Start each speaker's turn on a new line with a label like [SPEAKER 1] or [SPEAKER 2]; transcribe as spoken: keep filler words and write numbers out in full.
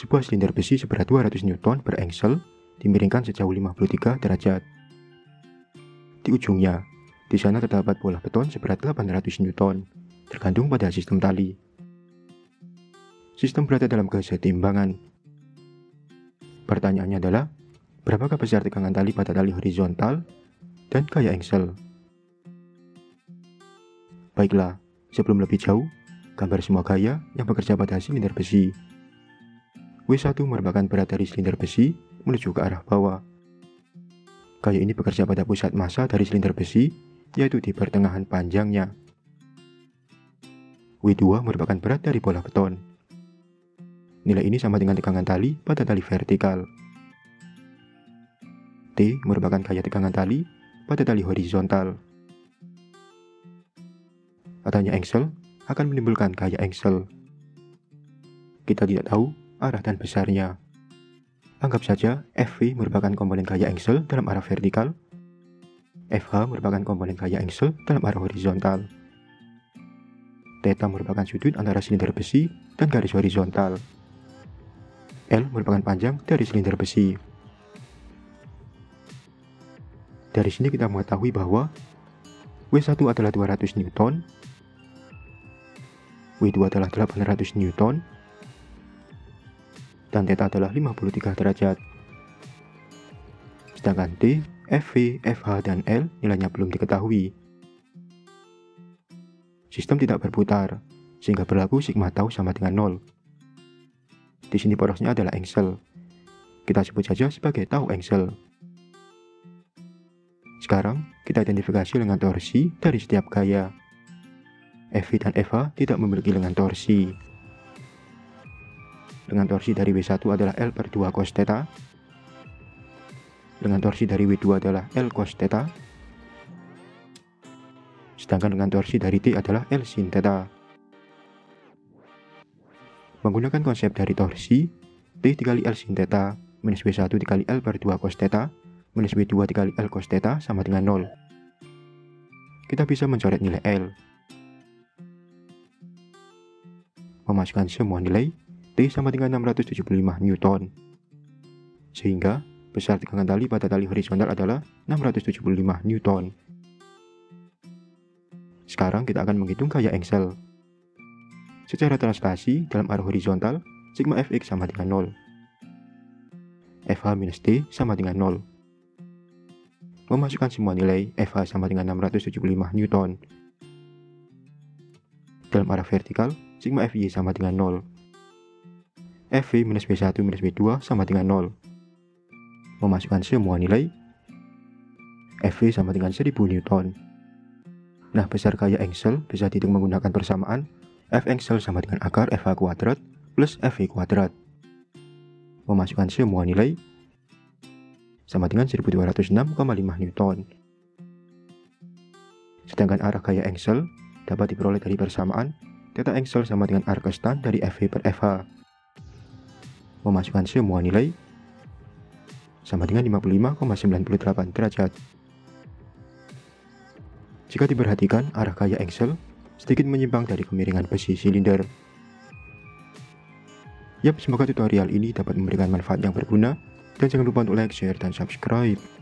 [SPEAKER 1] Sebuah silinder besi seberat dua ratus newton berengsel dimiringkan sejauh lima puluh tiga derajat. Di ujungnya, di sana terdapat bola beton seberat delapan ratus newton, tergantung pada sistem tali. Sistem berada dalam kesetimbangan. Pertanyaannya adalah, berapakah besar tegangan tali pada tali horizontal dan gaya engsel? Baiklah, sebelum lebih jauh, gambar semua gaya yang bekerja pada silinder besi. W satu merupakan berat dari silinder besi menuju ke arah bawah. Gaya ini bekerja pada pusat massa dari silinder besi, yaitu di pertengahan panjangnya. W dua merupakan berat dari bola beton. Nilai ini sama dengan tegangan tali pada tali vertikal. T merupakan gaya tegangan tali pada tali horizontal. Adanya engsel akan menimbulkan gaya engsel. Kita tidak tahu arah dan besarnya. Anggap saja F V merupakan komponen gaya engsel dalam arah vertikal, F H merupakan komponen gaya engsel dalam arah horizontal. Theta merupakan sudut antara silinder besi dan garis horizontal. L merupakan panjang dari silinder besi. Dari sini kita mengetahui bahwa W satu adalah dua ratus newton, W dua adalah delapan ratus newton, dan theta adalah lima puluh tiga derajat. Sedangkan T, F V, F H, dan L nilainya belum diketahui. Sistem tidak berputar, sehingga berlaku sigma tau sama dengan nol. Di sini porosnya adalah engsel. Kita sebut saja sebagai tau engsel. Sekarang, kita identifikasi lengan torsi dari setiap gaya. F V dan F H tidak memiliki lengan torsi. Lengan torsi dari W satu adalah L per dua cos theta. Lengan torsi dari W dua adalah L cos theta. Sedangkan lengan torsi dari T adalah L sin theta. Menggunakan konsep dari torsi, T dikali L sin theta minus W satu dikali L per dua cos theta minus W dua dikali L cos theta sama dengan nol. Kita bisa mencoret nilai L. Memasukkan semua nilai, T sama dengan enam ratus tujuh puluh lima newton. Sehingga, besar tegangan tali pada tali horizontal adalah enam ratus tujuh puluh lima newton. Sekarang kita akan menghitung gaya engsel. Secara translasi, dalam arah horizontal, sigma Fx sama dengan nol. F H minus T sama dengan nol. Memasukkan semua nilai, F H sama dengan enam ratus tujuh puluh lima newton. Dalam arah vertikal, sigma Fy sama dengan nol. F V minus W satu minus W dua sama dengan nol. Memasukkan semua nilai, F V sama dengan seribu newton. Nah, besar gaya engsel bisa dihitung menggunakan persamaan F engsel sama dengan akar F H kuadrat plus F V kuadrat. Memasukkan semua nilai, sama dengan seribu dua ratus enam koma lima newton. Sedangkan arah gaya engsel dapat diperoleh dari persamaan theta engsel sama dengan arcus tan dari F V per F H. Memasukkan semua nilai, sama dengan lima puluh lima koma sembilan delapan derajat. Jika diperhatikan, arah gaya engsel sedikit menyimpang dari kemiringan besi silinder. Yap, semoga tutorial ini dapat memberikan manfaat yang berguna, dan jangan lupa untuk like, share, dan subscribe.